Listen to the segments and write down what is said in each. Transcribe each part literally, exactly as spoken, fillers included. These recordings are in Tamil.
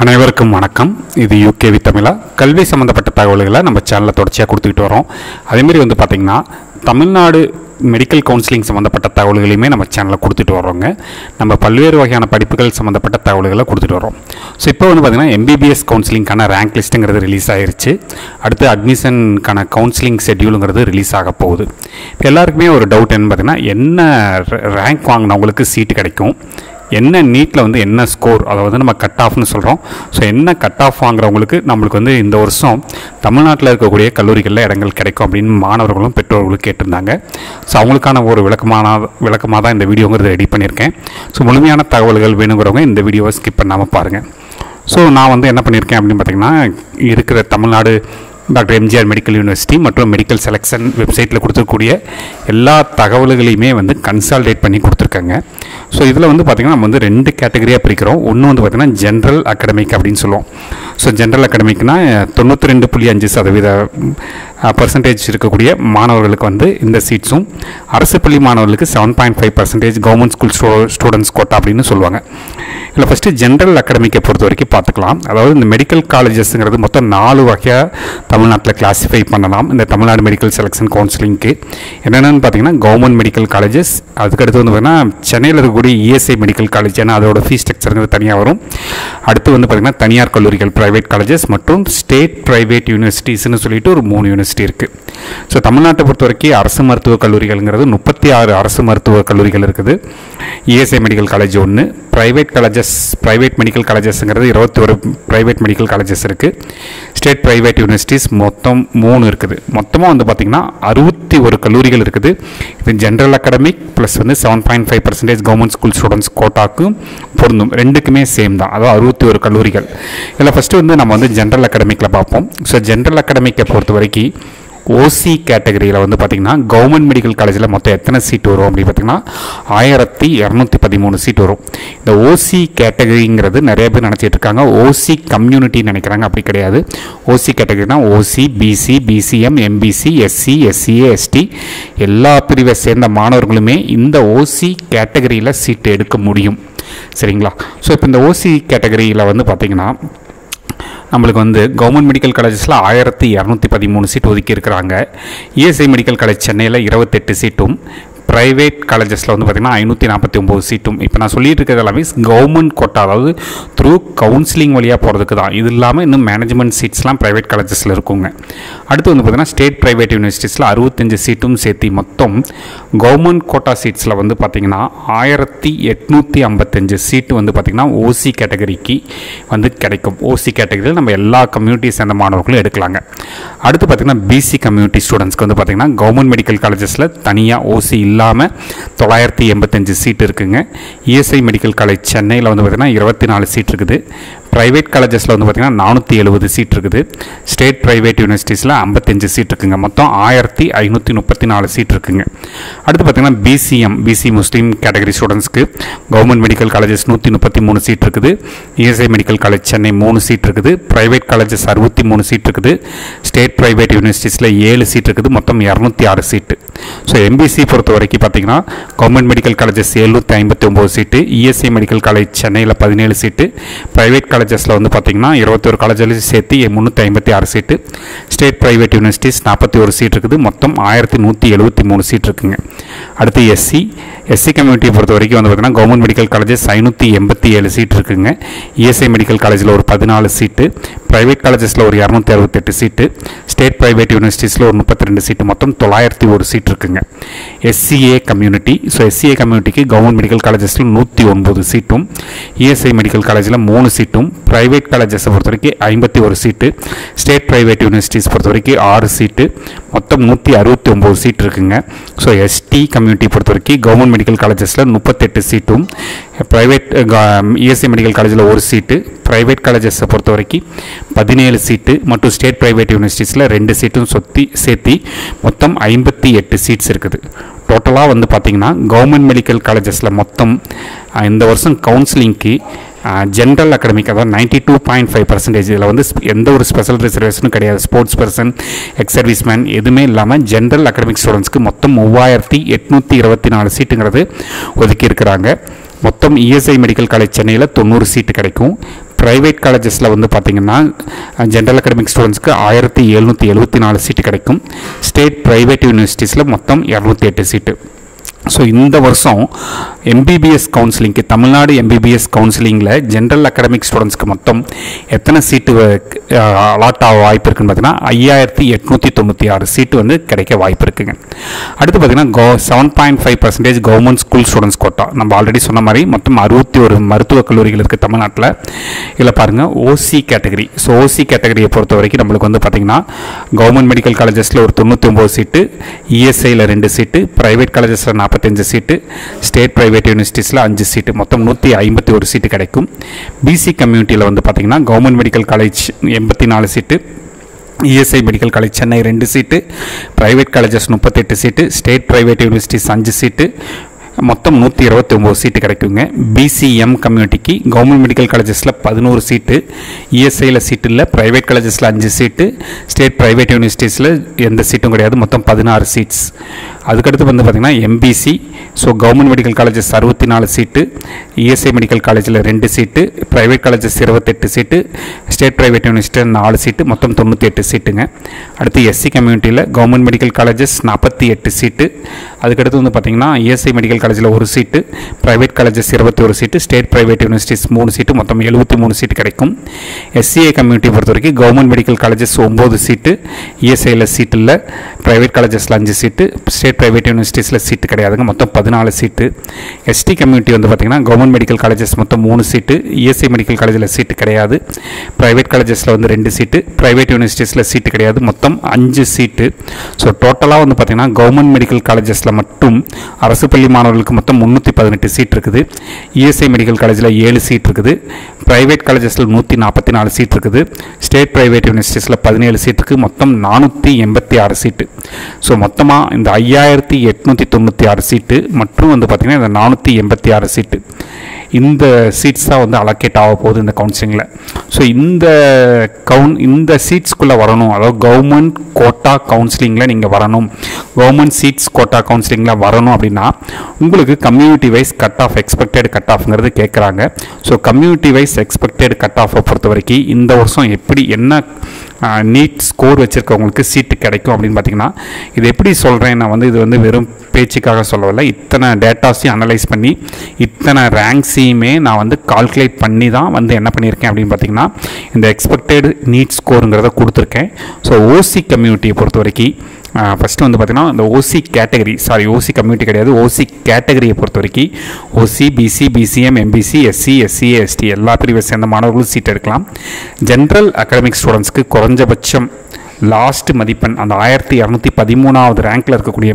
அனைவருக்கும் வணக்கம். இது யூகேவி தமிழா. கல்வி சம்மந்தப்பட்ட தகவல்களை நம்ம சேனலில் தொடர்ச்சியாக கொடுத்துக்கிட்டு வரோம். அதேமாரி வந்து பார்த்திங்கன்னா தமிழ்நாடு மெடிக்கல் கவுன்சிலிங் சம்மந்தப்பட்ட தகவல்களையுமே நம்ம சேனலில் கொடுத்துட்டு வரோங்க. நம்ம பல்வேறு வகையான படிப்புகள் சம்மந்தப்பட்ட தகவல்களை கொடுத்துட்டு வரோம். ஸோ இப்போ வந்து பார்த்திங்கன்னா எம்பிபிஎஸ் கவுன்சிலிங்கான ரேங்க் லிஸ்ட்டுங்கிறது ரிலீஸ் ஆகிருச்சு. அடுத்து அட்மிஷனுக்கான கவுன்சிலிங் ஷெட்யூலுங்கிறது ரிலீஸ் ஆக போகுது. இப்போ எல்லாருக்குமே ஒரு டவுட் என்னன்னு பார்த்திங்கன்னா, என்ன ரேங்க் வாங்கினவங்களுக்கு சீட்டு கிடைக்கும், என்ன நீட்டில் வந்து என்ன ஸ்கோர், அதை வந்து நம்ம கட் ஆஃப்னு சொல்கிறோம். ஸோ என்ன கட் ஆஃப் வாங்குறவங்களுக்கு நம்மளுக்கு வந்து இந்த வருஷம் தமிழ்நாட்டில் இருக்கக்கூடிய கல்லூரிகளில் இடங்கள் கிடைக்கும் அப்படின்னு மாணவர்களும் பெற்றோர்களும் கேட்டிருந்தாங்க. ஸோ அவங்களுக்கான ஒரு விளக்கமான விளக்கமாக தான் இந்த வீடியோங்கிறது ரெடி பண்ணியிருக்கேன். ஸோ முழுமையான தகவல்கள் வேணுங்கிறவங்க இந்த வீடியோவை ஸ்கிப் பண்ணாமல் பாருங்கள். ஸோ நான் வந்து என்ன பண்ணியிருக்கேன் அப்படின்னு பார்த்திங்கன்னா, இருக்கிற Tamil Nadu doctor MGR medical university மற்றும் மெடிக்கல் செலெக்ஷன் வெப்சைட்டில் கொடுத்துருக்கூடிய எல்லா தகவல்களையுமே வந்து கன்சால்டேட் பண்ணி கொடுத்துருக்காங்க. ஸோ இதில் வந்து பார்த்திங்கன்னா நம்ம வந்து ரெண்டு கேட்டகரியாக பிரிக்கிறோம். ஒன்று வந்து பார்த்திங்கன்னா ஜென்ரல் அகாடமிக் அப்படின்னு சொல்லுவோம். ஸோ ஜென்ரல் அகாடமிக்னா தொண்ணூற்றி ரெண்டு புள்ளி அஞ்சு சதவீத பர்சன்டேஜ் இருக்கக்கூடிய மாணவர்களுக்கு வந்து இந்த சீட்ஸும், அரசு பள்ளி மாணவர்களுக்கு seven point five percentage government school stu students quota அப்படின்னு சொல்லுவாங்க. இல்லை ஃபஸ்ட்டு ஜென்ரல் அகாடமிக்கை பொறுத்த வரைக்கும் பார்த்துக்கலாம். அதாவது இந்த மெடிக்கல் காலேஜஸ்ங்கிறது மொத்தம் நாலு வகையாக தமிழ்நாட்டில் கிளாஸிஃபை பண்ணலாம். இந்த தமிழ்நாடு மெடிக்கல் செலெக்ஷன் கவுன்சிலிங்க்கு என்னென்னு பார்த்தீங்கன்னா, கவர்மெண்ட் மெடிக்கல் காலேஜஸ், அதுக்கடுத்து வந்து பார்த்திங்கன்னா சென்னையில் இருக்கக்கூடிய இஎஸ்ஐ மெடிக்கல் காலேஜ், ஏன்னா அதோட ஃபீஸ் ஸ்ட்ரக்சருங்கிறது தனியாக வரும். அடுத்து வந்து பார்த்திங்கன்னா தனியார் கல்லூரிகள், ப்ரைவேட் காலேஜஸ் மற்றும் ஸ்டேட் ப்ரைவேட் யூனிவர்சிட்டிஸ்னு சொல்லிட்டு ஒரு மூணு யூனிவர்சிட்டி இருக்குது. ஸோ தமிழ்நாட்டை பொறுத்த வரைக்கும் அரசு மருத்துவக் கல்லூரிகள்ங்கிறது முப்பத்தி ஆறு அரசு மருத்துவக் கல்லூரிகள் இருக்குது. இஎஸ்ஐ மெடிக்கல் காலேஜ் ஒன்று, ப்ரைவேட் காலேஜஸ் ப்ரைவேட் மெடிக்கல் காலேஜஸ்ங்கிறது இருபத்தி ஒரு ப்ரைவேட் மெடிக்கல் காலேஜஸ் இருக்குது. ஸ்டேட் ப்ரைவேட் யூனிவர்சிட்டிஸ் மொத்தம் மூணு இருக்குது. மொத்தமாக வந்து பார்த்திங்கன்னா அறுபத்தி ஒரு கல்லூரிகள் இருக்குது. இது ஜென்ரல் அகாடமிக் ப்ளஸ் வந்து seven point five percentage government school students கோட்டாக்கும் பொருந்தும். ரெண்டுக்குமே சேம் தான், அதாவது அறுபத்தி ஒரு கல்லூரிகள். இதில் ஃபஸ்ட்டு வந்து நம்ம வந்து ஜென்ரல் அகாடமிக்கில் பார்ப்போம். ஸோ ஜென்ரல் அகாடமிக்கை பொறுத்த வரைக்கும் ஓசி கேட்டகரியில் வந்து பார்த்திங்கன்னா கவர்மெண்ட் மெடிக்கல் காலேஜில் மொத்தம் எத்தனை சீட் வரும் அப்படின்னு பார்த்திங்கன்னா ஆயிரத்தி இரநூத்தி பதிமூணு சீட் வரும். இந்த ஓசி கேட்டகரிங்கிறது நிறைய பேர் நினச்சிட்டு இருக்காங்க ஓசி கம்யூனிட்டின்னு நினைக்கிறாங்க. அப்படி கிடையாது. ஓசி கேட்டகரினா OC, BC, BCM, MBC, SC, SCA, ST எல்லா பிரிவை சேர்ந்த மாணவர்களுமே இந்த ஓசி கேட்டகரியில் சீட்டு எடுக்க முடியும். சரிங்களா? ஸோ இப்போ இந்த ஓசி கேட்டகரியில் வந்து பார்த்திங்கன்னா நம்மளுக்கு வந்து கவர்மெண்ட் மெடிக்கல் காலேஜஸில் ஆயிரத்தி இரநூத்தி பதிமூணு சீட் ஒதுக்கி இருக்கிறாங்க. இஎஸ்ஐ மெடிக்கல் காலேஜ் சென்னையில் இருபத்தெட்டு சீட்டும், ப்ரைவேட் காலேஜஸில் வந்து பார்த்திங்கன்னா ஐநூற்றி நாற்பத்தி ஒம்பது சீட்டும். இப்போ நான் சொல்லிட்டு இருக்கிறது எல்லாமே கவர்மெண்ட் கோட்டா, அதாவது த்ரூ கவுன்சிலிங் வழியாக போகிறதுக்கு தான். இது இல்லாமல் இன்னும் மேனேஜ்மெண்ட் சீட்ஸ்லாம் ப்ரைவேட் காலேஜஸில் இருக்குங்க. அடுத்து வந்து பார்த்திங்கன்னா ஸ்டேட் ப்ரைவேட் யூனிவர்சிட்டிஸில் அறுபத்தஞ்சு சீட்டும் சேர்த்து மொத்தம் கவர்மெண்ட் கோட்டா சீட்ஸில் வந்து பார்த்திங்கன்னா ஆயிரத்தி எட்நூற்றி ஐம்பத்தஞ்சு சீட்டு வந்து பார்த்திங்கன்னா ஓசி கேட்டகரிக்கு வந்து கிடைக்கும். ஓசி கேட்டகரியில் நம்ம எல்லா கம்யூனிட்டி சேர்ந்த மாணவர்களும் எடுக்கலாங்க. அடுத்து பார்த்திங்கன்னா பிசி கம்யூனிட்டி ஸ்டூடெண்ட்ஸ்க்கு வந்து பார்த்திங்கன்னா கவர்மெண்ட் மெடிக்கல் காலேஜஸில் தனியாக ஓசி இல்லாமல் தொள்ளாயிரத்தி எண்பத்தஞ்சு சீட் இருக்குங்க. இஎஸ்ஐ மெடிக்கல் காலேஜ் சென்னையில் வந்து பார்த்திங்கன்னா இருபத்தி நாலு சீட் இருக்குது. ப்ரைவேட் காலேஜஸில் வந்து பார்த்திங்கன்னா நானூற்றி எழுபது சீட் இருக்குது. ஸ்டேட் ப்ரைவேட் யூனிவர்சிட்டிஸில் ஐம்பத்தஞ்சு சீட் இருக்குங்க. மொத்தம் ஆயிரத்தி ஐநூற்றி முப்பத்தி நாலு சீட் இருக்குங்க. அடுத்து பார்த்திங்கன்னா பிசிஎம், பிசி முஸ்லீம் கேட்டகரி ஸ்டூடெண்ட்ஸ்க்கு கவர்மெண்ட் மெடிக்கல் காலேஜஸ் நூற்றி முப்பத்தி மூணு சீட் இருக்குது. இஎஸ்ஐ மெடிக்கல் காலேஜ் சென்னை மூணு சீட் இருக்குது. ப்ரைவேட் காலேஜஸ் அறுபத்தி மூணு சீட் இருக்குது. ஸ்டேட் ப்ரைவேட் யூனிவர்சிட்டிஸில் ஏழு சீட் இருக்குது. மொத்தம் இரநூத்தி ஆறு சீட்டு. ஸோ எம்பிசி பொறுத்த வரைக்கும் பார்த்திங்கன்னா கவர்மெண்ட் மெடிக்கல் காலேஜஸ் எழுநூற்றி ஐம்பத்தி ஒம்பது சீட்டு, இஎஸ்ஐ மெடிக்கல் காலேஜ் சென்னையில் பதினேழு சீட்டு, ப்ரைவேட் காலேஜஸில் வந்து பார்த்திங்கன்னா இருபத்தி ஒரு காலேஜில் சேர்த்து முந்நூற்றி ஐம்பத்தி ஆறு சீட்டு, ஸ்டேட் ப்ரைவேட் யூனிவர்சிட்டிஸ் நாற்பத்தி ஒரு சீட் இருக்குது. மொத்தம் ஆயிரத்தி நூற்றி எழுபத்தி மூணு சீட் இருக்குங்க. அடுத்து எஸ்சி எஸ்சி கம்யூனிட்டியை பொறுத்த வரைக்கும் வந்து பார்த்திங்கன்னா கவர்மெண்ட் மெடிக்கல் காலேஜஸ் ஐநூற்றி எண்பத்தி ஏழு சீட் இருக்குங்க. இஎஸ்ஐ மெடிக்கல் காலேஜில் ஒரு பதினாலு சீட்டு, ப்ரைவேட் காலேஜஸில் ஒரு இரநூத்தி அறுபத்தெட்டு சீட்டு, ஸ்டேட் ப்ரைவேட் யூனிவர்சிட்டிஸில் ஒரு முப்பத்தி ரெண்டு சீட்டு, மொத்தம் தொள்ளாயிரத்தி ஒரு சீட் இருக்குங்க. எஸ்சிஏ கம்யூனிட்டி, ஸோ எஸ்சிஏ கம்யூனிட்டிக்கு கவர்மெண்ட் மெடிக்கல் காலேஜஸில் நூற்றி ஒன்பது சீட்டும், இஎஸ்ஐ மெடிக்கல் காலேஜில் மூணு சீட்டும், ப்ரைவேட் காலேஜஸை பொறுத்த வரைக்கும் ஐம்பத்தி ஒரு சீட்டு, ஸ்டேட் ப்ரைவேட் யூனிவர்சிட்டிஸ் பொறுத்த வரைக்கும் ஆறு சீட்டு, மொத்தம் நூற்றி அறுபத்தி ஒம்பது சீட் இருக்குங்க. ஸோ எஸ்டி கம்யூனிட்டி பொறுத்த வரைக்கும் கவர்மெண்ட் மெடிக்கல் காலேஜஸில் முப்பத்தெட்டு சீட்டும், ப்ரைவேட் இஎஸ்ஐ மெடிக்கல் காலேஜில் ஒரு சீட்டு, ப்ரைவேட் காலேஜஸை பொறுத்த வரைக்கும் பதினேழு சீட்டு மற்றும் ஸ்டேட் ப்ரைவேட் யூனிவர்சிட்டிஸில் ரெண்டு சீட்டும் சொத்தி சேர்த்தி மொத்தம் ஐம்பத்தி எட்டு சீட்ஸ் இருக்குது. டோட்டலாக வந்து பார்த்திங்கன்னா கவர்மெண்ட் மெடிக்கல் காலேஜஸில் மொத்தம் இந்த வருஷம் கவுன்சிலிங்க்கு ஜென்ரல் அகாடமிக், அதாவது ninety two point five percentage இதில் வந்து எந்த ஒரு ஸ்பெஷல் ரிசர்வேஷனும் கிடையாது. ஸ்போர்ட்ஸ் பர்சன், எக்ஸ் சர்வீஸ்மேன் எதுவுமே இல்லாமல் ஜென்ரல் அகாடமிக் ஸ்டூடெண்ட்ஸ்க்கு மொத்தம் மூவாயிரத்தி எட்நூற்றி இருபத்தி நாலு சீட்டுங்கிறது ஒதுக்கி இருக்கிறாங்க. மொத்தம் இஎஸ்ஐ மெடிக்கல் காலேஜ் சென்னையில் தொண்ணூறு சீட்டு கிடைக்கும். ப்ரைவேட் காலேஜஸில் வந்து பார்த்திங்கன்னா ஜென்ரல் அகாடமிக் ஸ்டூடெண்ட்ஸ்க்கு ஆயிரத்தி எழுநூற்றி எழுபத்தி நாலு சீட்டு கிடைக்கும். ஸ்டேட் ப்ரைவேட் யூனிவர்சிட்டிஸில் மொத்தம் இரநூத்தி எட்டு சீட்டு. ஸோ இந்த வருஷம் எம்பிபிஎஸ் கவுன்சிலிங்க்கு தமிழ்நாடு எம்பிபிஎஸ் கவுன்சிலிங்கில் ஜென்ரல் அகாடமிக் ஸ்டூடெண்ட்ஸ்க்கு மொத்தம் எத்தனை சீட்டு அலாட் ஆக வாய்ப்பு இருக்குன்னு பார்த்தீங்கன்னா ஐயாயிரத்தி எட்நூற்றி தொண்ணூற்றி ஆறு சீட்டு வந்து கிடைக்க வாய்ப்பு இருக்குங்க. அடுத்து பார்த்தீங்கன்னா கோ seven point five percentage government school students quota. நம்ம ஆல்ரெடி சொன்ன மாதிரி மொத்தம் அறுபத்தி ஒரு மருத்துவக் கல்லூரிகள் இருக்குது தமிழ்நாட்டில். இதில் பாருங்கள் ஓசி கேட்டகரி. ஸோ ஓசி கேட்டகரியை பொறுத்த வரைக்கும் நம்மளுக்கு வந்து பார்த்திங்கன்னா கவர்மெண்ட் மெடிக்கல் காலேஜஸில் ஒரு தொண்ணூற்றி ஒம்பது சீட்டு, இஎஸ்ஐயில் ரெண்டு சீட்டு, ப்ரைவேட் காலேஜஸில் நாற்பத்தஞ்சு சீட்டு, ஸ்டேட் ப்ரைவேட் யூனிவர்சிட்டிஸில் அஞ்சு சீட்டு, மொத்தம் நூற்றி ஐம்பத்தி ஒரு சீட்டு கிடைக்கும். பிசி கம்யூனிட்டியில் வந்து பார்த்திங்கன்னா கவர்மெண்ட் மெடிக்கல் காலேஜ் எண்பத்தி நாலு seat, ESI medical college Chennai ரெண்டு சீட்டு, ப்ரைவேட் காலேஜஸ் முப்பத்தெட்டு சீட்டு, ஸ்டேட் ப்ரைவேட் யூனிவர்சிட்டிஸ் அஞ்சு சீட்டு, மொத்தம் நூற்றி இருபத்தி ஒம்பது சீட்டு கிடைக்குங்க. பிசிஎம் கம்யூனிட்டிக்கு கவர்மெண்ட் மெடிக்கல் காலேஜஸில் பதினோரு சீட்டு, இஎஸ்ஐயில் சீட்டு இல்லை, ப்ரைவேட் காலேஜஸில் அஞ்சு சீட்டு, ஸ்டேட் ப்ரைவேட் யூனிவர்சிட்டிஸில் எந்த சீட்டும் கிடையாது, மொத்தம் பதினாறு சீட்ஸ். அதுக்கடுத்து வந்து பார்த்திங்கன்னா MBC. So government medical colleges அறுபத்தி நாலு சீட்டு, இஎஸ்ஐ மெடிக்கல் காலேஜில் ரெண்டு சீட்டு, ப்ரைவேட் காலேஜஸ் இருபத்தெட்டு சீட்டு, ஸ்டேட் ப்ரைவேட் யூனிவர்சிட்டியில் நாலு சீட்டு, மொத்தம் தொண்ணூற்றி எட்டு சீட்டுங்க. அடுத்து எஸ்சி கம்யூனிட்டியில் கவர்மெண்ட் மெடிக்கல் காலேஜஸ் நாற்பத்தி எட்டு சீட்டு, அதுக்கடுத்து வந்து பார்த்திங்கன்னா இஎஸ்ஐ மெடிக்கல் காலேஜில் ஒரு சீட்டு, ப்ரைவேட் காலேஜஸ் இருபத்தி ஒரு சீட்டு, ஸ்டேட் ப்ரைவேட் யூனிவர்சிட்டிஸ் மூணு சீட்டு, மொத்தம் எழுபத்தி மூணு சீட்டு கிடைக்கும். எஸ்சிஏ கம்யூனிட்டி பொறுத்த வரைக்கும் கவர்மெண்ட் மெடிக்கல் காலேஜஸ் ஒம்பது சீட்டு, இஎஸ்ஐயில் சீட்டு இல்லை, ப்ரைவேட் காலேஜஸில் அஞ்சு சீட்டு, ஸ்டேட் ப்ரைவேட் யூனிவர்சிட்டிஸில் சீட்டு கிடையாதுங்க, மொத்தம் பதினாலு சீட்டு. எஸ்டி கம்யூனிட்டி வந்து பார்த்திங்கன்னா கவர்மெண்ட் மெடிக்கல் காலேஜஸ் மொத்தம் மூணு சீட்டு, இஎஸ்ஐ மெடிக்கல் காலேஜில் சீட்டு கிடையாது, ப்ரைவேட் காலேஜஸில் வந்து ரெண்டு சீட்டு, ப்ரைவேட் யூனிவர்சிட்டிஸில் சீட்டு கிடையாது, மொத்தம் அஞ்சு சீட்டு. ஸோ டோட்டலாக வந்து பார்த்திங்கன்னா கவர்மெண்ட் மெடிக்கல் காலேஜஸில் மட்டும் அரசு பள்ளி மாணவர்களுக்கு மொத்தம் முந்நூற்றி பதினெட்டு சீட் இருக்குது, இஎஸ்ஐ மெடிக்கல் காலேஜில் ஏழு சீட் இருக்குது, ப்ரைவேட் காலேஜஸில் நூற்றி நாற்பத்தி நாலு சீட் இருக்குது, ஸ்டேட் ப்ரைவேட் யூனிவர்சிட்டிஸில் பதினேழு சீட்டுக்கு மொத்தம் நானூற்றி எண்பத்தி ஆறு சீட்டு. ஸோ மொத்தமாக இந்த ஐயாயிரத்தி எட்நூற்றி தொண்ணூற்றி ஆறு சீட்டு மற்றும் வந்து பார்த்திங்கன்னா இந்த நானூற்றி எண்பத்தி ஆறு சீட்டு இந்த சீட்ஸ் தான் வந்து அலோகேட் ஆக போகுது இந்த கவுன்சிலிங்கில். ஸோ இந்த கவுன் இந்த சீட்ஸ்குள்ளே வரணும், அதாவது கவர்மெண்ட் கோட்டா கவுன்சிலிங்கில் நீங்கள் வரணும், கவர்மெண்ட் சீட்ஸ் கோட்டா கவுன்சிலிங்கில் வரணும் அப்படின்னா உங்களுக்கு community wise cut off expected cut ஆஃப்ங்கிறது கேட்குறாங்க. So community wise expected cut ஆஃபை பொறுத்த வரைக்கும் இந்த வருஷம் எப்படி என்ன நீட் ஸ்கோர் வச்சுருக்கவங்களுக்கு சீட்டு கிடைக்கும் அப்படின்னு பார்த்தீங்கன்னா, இது எப்படி சொல்கிறேன் நான் வந்து இது வந்து வெறும் பேச்சுக்காக சொல்லவில்லை, இத்தனை டேட்டாஸையும் அனலைஸ் பண்ணி இத்தனை ரேங்க்ஸையுமே நான் வந்து கால்குலேட் பண்ணி தான் வந்து என்ன பண்ணியிருக்கேன் அப்படின்னு பார்த்தீங்கன்னா இந்த எக்ஸ்பெக்டட் நீட் ஸ்கோருங்கிறத கொடுத்துருக்கேன். ஸோ ஓசி கம்யூனிட்டியை பொறுத்த வரைக்கும் ஃபஸ்ட்டு வந்து பார்த்திங்கன்னா இந்த OC category sorry OC community கிடையாது ஓசி கேட்டகரியை பொறுத்த வரைக்கும் OC, BC, BCM, MBC, SC, SCA, ST எல்லா பிரிவை சேர்ந்த மாணவர்களும் சீட் எடுக்கலாம். ஜென்ரல் அகாடமிக் ஸ்டூடெண்ட்ஸ்க்கு குறைஞ்சபட்சம் லாஸ்ட் மதிப்பெண் அந்த ஆயிரத்தி இரநூத்தி பதிமூணாவது ரேங்க்கில் இருக்கக்கூடிய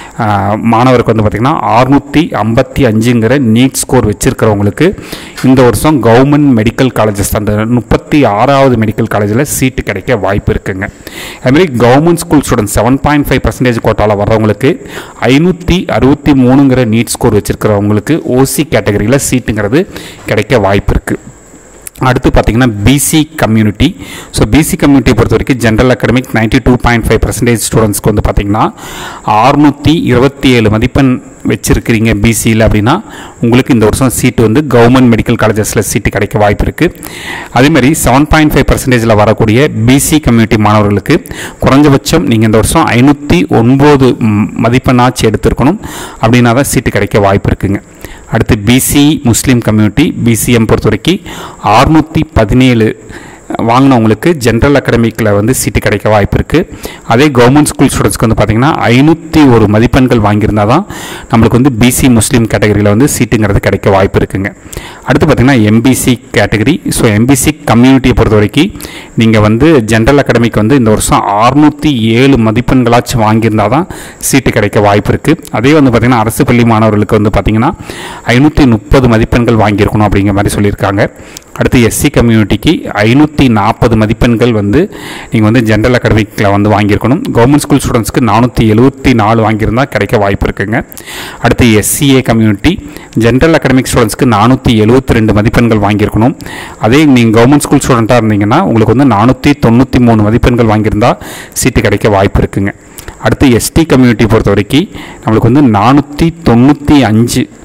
மாணவருக்கு வந்து பார்த்திங்கன்னா அறுநூற்றி ஐம்பத்தி அஞ்சுங்கிற நீட் ஸ்கோர் வச்சுருக்கிறவங்களுக்கு இந்த வருஷம் கவர்மெண்ட் மெடிக்கல் காலேஜஸ் அந்த முப்பத்தி ஆறாவது மெடிக்கல் காலேஜில் சீட்டு கிடைக்க வாய்ப்பு இருக்குங்க. அதுமாதிரி government school students seven point five percentage கோட்டாவில் வர்றவங்களுக்கு ஐநூற்றி அறுபத்தி மூணுங்கிற நீட் ஸ்கோர் வச்சுருக்கிறவங்களுக்கு ஓசி கேட்டகரியில் சீட்டுங்கிறது கிடைக்க வாய்ப்பு இருக்குது. அடுத்து பார்த்திங்கன்னா பிசி கம்யூனிட்டி. ஸோ பிசி கம்யூனிட்டியை பொறுத்த வரைக்கும் general academic ninety two point five percentage ஸ்டூடெண்ட்ஸ்க்கு வந்து பார்த்திங்கன்னா அறுநூற்றி இருபத்தி ஏழு மதிப்பெண் வச்சுருக்கிறீங்க பிசியில் அப்படின்னா உங்களுக்கு இந்த வருஷம் சீட்டு வந்து கவர்மெண்ட் மெடிக்கல் காலேஜஸில் சீட்டு கிடைக்க வாய்ப்பு இருக்குது. அதேமாதிரி செவன் பாயிண்ட் ஃபைவ் பர்சன்டேஜில் வரக்கூடிய பிசி கம்யூனிட்டி மாணவர்களுக்கு குறைஞ்சபட்சம் நீங்கள் இந்த வருஷம் ஐநூற்றி ஒன்பது மதிப்பெண்ணாச்சு எடுத்திருக்கணும் அப்படின்னா தான் சீட்டு கிடைக்க வாய்ப்பு இருக்குங்க. அடுத்து பிசி முஸ்லீம் கம்யூனிட்டி பிசிஎம் பொறுத்த வரைக்கும் அறுநூற்றி பதினேழு வாங்கினவங்களுக்கு ஜென்ரல் அகாடமிக்கில் வந்து சீட்டு கிடைக்க வாய்ப்பு இருக்குது. அதே கவர்மெண்ட் ஸ்கூல் ஸ்டூடெண்ட்ஸ்க்கு வந்து பார்த்திங்கன்னா ஐநூற்றி ஒரு மதிப்பெண்கள் வாங்கியிருந்தால் தான் நம்மளுக்கு வந்து பிசி முஸ்லீம் கேட்டகரியில் வந்து சீட்டுங்கிறது கிடைக்க வாய்ப்பு இருக்குங்க. அடுத்து பார்த்திங்கன்னா எம்பிசி கேட்டகரி. ஸோ எம்பிசி கம்யூனிட்டியை பொறுத்த வரைக்கும் நீங்கள் வந்து ஜென்ரல் அகாடமிக் வந்து இந்த வருஷம் அறுநூற்றி ஏழு மதிப்பெண்களாச்சும் வாங்கியிருந்தால் தான் சீட்டு கிடைக்க வாய்ப்பு இருக்குது. அதே வந்து பார்த்திங்கன்னா அரசு பள்ளி மாணவர்களுக்கு வந்து பார்த்திங்கன்னா ஐநூற்றி முப்பது மதிப்பெண்கள் வாங்கியிருக்கணும் அப்படிங்கிற மாதிரி சொல்லியிருக்காங்க. அடுத்து எஸ்சி கம்யூனிட்டிக்கு ஐநூற்றி நாற்பது மதிப்பெண்கள் வந்து நீங்கள் வந்து ஜென்ரல் அகாடமிக்கில் வந்து வாங்கியிருக்கணும். கவர்மெண்ட் ஸ்கூல் ஸ்டூடெண்ட்ஸ்க்கு நானூற்றி எழுபத்தி நாலு வாங்கியிருந்தால் கிடைக்க வாய்ப்பு இருக்குங்க. அடுத்து எஸ்சிஏ கம்யூனிட்டி ஜென்ரல் அகாடமிக் ஸ்டூடெண்ட்ஸ்க்கு நானூற்றி எழுபத்தி ரெண்டு மதிப்பெண்கள் வாங்கியிருக்கணும். அதே நீங்கள் கவர்மெண்ட் ஸ்கூல் ஸ்டூடெண்ட்டாக இருந்தீங்கன்னா உங்களுக்கு வந்து நானூற்றி தொண்ணூற்றி மூணு மதிப்பெண்கள் வாங்கியிருந்தால் சீட்டு கிடைக்க வாய்ப்பு இருக்குங்க. அடுத்து எஸ்டி கம்யூனிட்டி பொறுத்த வரைக்கும் நம்மளுக்கு வந்து நானூற்றி தொண்ணூற்றி அஞ்சு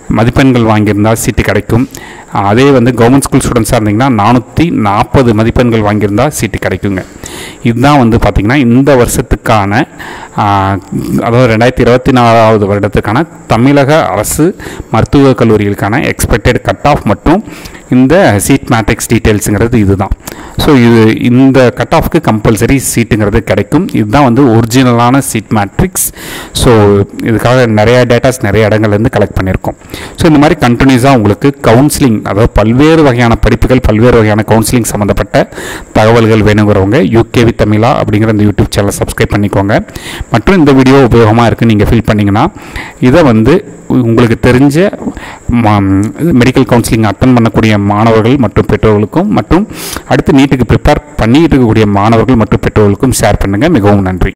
மதிப்பெண்கள் வாங்கியிருந்தால் சீட்டு கிடைக்கும். அதே வந்து கவர்மெண்ட் ஸ்கூல் ஸ்டூடெண்ட்ஸாக இருந்தீங்கன்னா நானூற்றி நாற்பது மதிப்பெண்கள் வாங்கியிருந்தால் சீட்டு கிடைக்குங்க. இதுதான் வந்து பார்த்திங்கன்னா இந்த வருஷத்துக்கான அதாவது ரெண்டாயிரத்தி இருபத்தி நாலாவது வருடத்துக்கான தமிழக அரசு மருத்துவக் கல்லூரிகளுக்கான எக்ஸ்பெக்டட் கட் ஆஃப் மற்றும் இந்த சீட் மேட்ரிக்ஸ் டீட்டெயில்ஸுங்கிறது இதுதான். ஸோ இது இந்த கட் ஆஃப்க்கு கம்பல்சரி சீட்டுங்கிறது கிடைக்கும். இதுதான் வந்து ஒரிஜினலான சீட் மேட்ரிக்ஸ். ஸோ இதுக்காக நிறையா டேட்டாஸ் நிறைய இடங்கள்லேருந்து கலெக்ட் பண்ணியிருக்கோம். ஸோ இந்த மாதிரி கண்டினியூஸாக உங்களுக்கு கவுன்சிலிங், அதாவது பல்வேறு வகையான படிப்புகள், பல்வேறு வகையான கவுன்சிலிங் சம்மந்தப்பட்ட தகவல்கள் வேணுங்கிறவங்க யூகேவி தமிழா அப்படிங்கிற இந்த யூடியூப் சேனலை சப்ஸ்கிரைப் பண்ணிக்கோங்க. மற்றும் இந்த வீடியோ உபயோகமாக இருக்குன்னு நீங்கள் ஃபீல் பண்ணிங்கன்னா இதை வந்து உங்களுக்கு தெரிஞ்ச மெடிக்கல் கவுன்சிலிங் அட்டன் பண்ணக்கூடிய மாணவர்கள் மற்றும் பெற்றோர்களுக்கும் மற்றும் அடுத்து நீட்டுக்கு ப்ரிப்பேர் பண்ணிட்டு இருக்கக்கூடிய மாணவர்கள் மற்றும் பெற்றோர்களுக்கும் ஷேர் பண்ணுங்கள். மிகவும் நன்றி.